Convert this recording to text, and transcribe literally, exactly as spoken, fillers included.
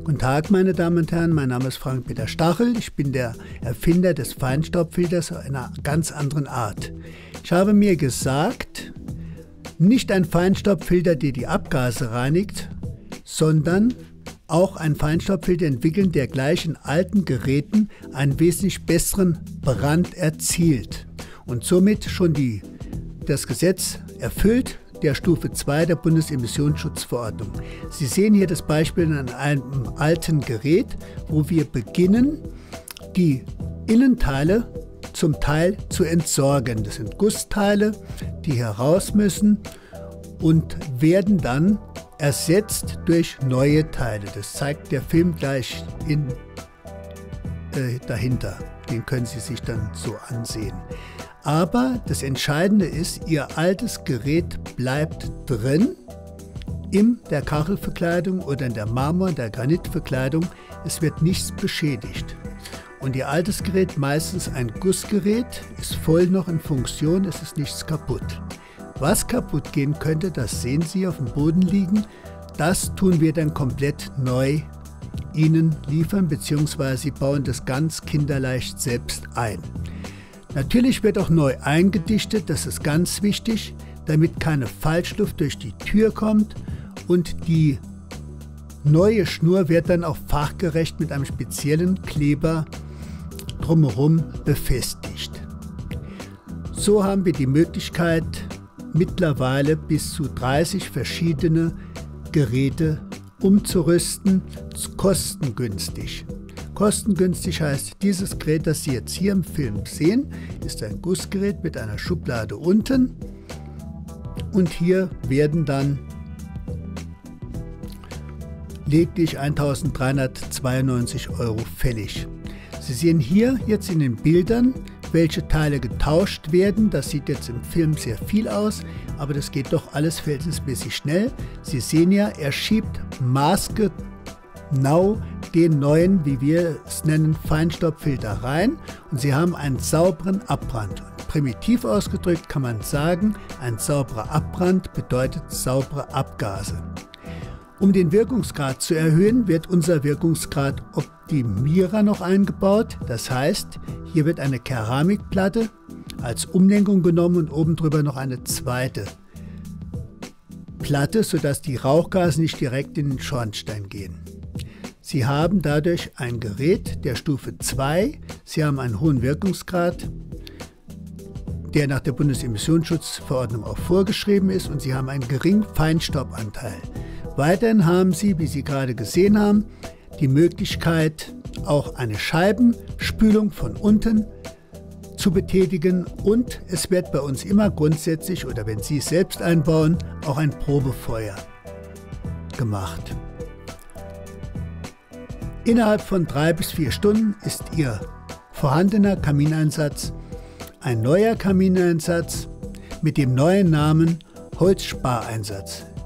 Guten Tag, meine Damen und Herren, mein Name ist Frank-Peter Stachel. Ich bin der Erfinder des Feinstaubfilters einer ganz anderen Art. Ich habe mir gesagt, nicht ein Feinstaubfilter, der die Abgase reinigt, sondern auch ein Feinstaubfilter entwickeln, der gleich in alten Geräten einen wesentlich besseren Brand erzielt und somit schon die, das Gesetz erfüllt, der Stufe zwei der Bundesemissionsschutzverordnung. Sie sehen hier das Beispiel an einem alten Gerät, wo wir beginnen, die Innenteile zum Teil zu entsorgen. Das sind Gussteile, die heraus müssen und werden dann ersetzt durch neue Teile. Das zeigt der Film gleich in, äh, dahinter. Den können Sie sich dann so ansehen. Aber das Entscheidende ist, Ihr altes Gerät bleibt drin, in der Kachelverkleidung oder in der Marmor-, der Granitverkleidung. Es wird nichts beschädigt. Und Ihr altes Gerät, meistens ein Gussgerät, ist voll noch in Funktion, es ist nichts kaputt. Was kaputt gehen könnte, das sehen Sie auf dem Boden liegen, das tun wir dann komplett neu Ihnen liefern, beziehungsweise Sie bauen das ganz kinderleicht selbst ein. Natürlich wird auch neu eingedichtet, das ist ganz wichtig, damit keine Falschluft durch die Tür kommt und die neue Schnur wird dann auch fachgerecht mit einem speziellen Kleber drumherum befestigt. So haben wir die Möglichkeit, mittlerweile bis zu dreißig verschiedene Geräte umzurüsten, kostengünstig. Kostengünstig heißt, dieses Gerät, das Sie jetzt hier im Film sehen, ist ein Gussgerät mit einer Schublade unten und hier werden dann lediglich eintausenddreihundertzweiundneunzig Euro fällig. Sie sehen hier jetzt in den Bildern, welche Teile getauscht werden. Das sieht jetzt im Film sehr viel aus, aber das geht doch alles verhältnismäßig schnell. Sie sehen ja, er schiebt maßgenau den neuen, wie wir es nennen, Feinstaubfilter rein und Sie haben einen sauberen Abbrand. Primitiv ausgedrückt kann man sagen, ein sauberer Abbrand bedeutet saubere Abgase. Um den Wirkungsgrad zu erhöhen, wird unser Wirkungsgrad Optimierer noch eingebaut. Das heißt, hier wird eine Keramikplatte als Umlenkung genommen und oben drüber noch eine zweite Platte, sodass die Rauchgase nicht direkt in den Schornstein gehen. Sie haben dadurch ein Gerät der Stufe zwei. Sie haben einen hohen Wirkungsgrad, der nach der Bundesemissionsschutzverordnung auch vorgeschrieben ist, und Sie haben einen geringen Feinstaubanteil. Weiterhin haben Sie, wie Sie gerade gesehen haben, die Möglichkeit, auch eine Scheibenspülung von unten zu betätigen, und es wird bei uns immer grundsätzlich, oder wenn Sie es selbst einbauen, auch ein Probefeuer gemacht. Innerhalb von drei bis vier Stunden ist Ihr vorhandener Kamineinsatz ein neuer Kamineinsatz mit dem neuen Namen Holzspareinsatz.